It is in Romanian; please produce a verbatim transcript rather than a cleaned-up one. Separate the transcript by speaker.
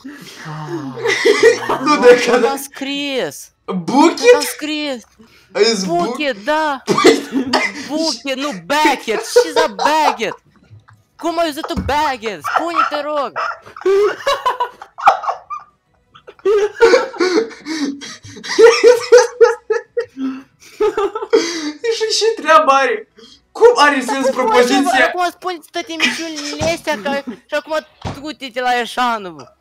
Speaker 1: Nu de
Speaker 2: What
Speaker 1: că...
Speaker 2: am scris?
Speaker 1: Bucket?
Speaker 2: Am scris.
Speaker 1: Ai zis bucket?
Speaker 2: Bucket, da. Bucket, nu Beckett. Ce za Beckett? Cum ai zis tu Beckett? Spune, te rog.
Speaker 1: Și și treaba are. Cum are sens propoziția?
Speaker 2: Acum spuneți toate emisiunile astea ca... și acum du-te la Eșanovu.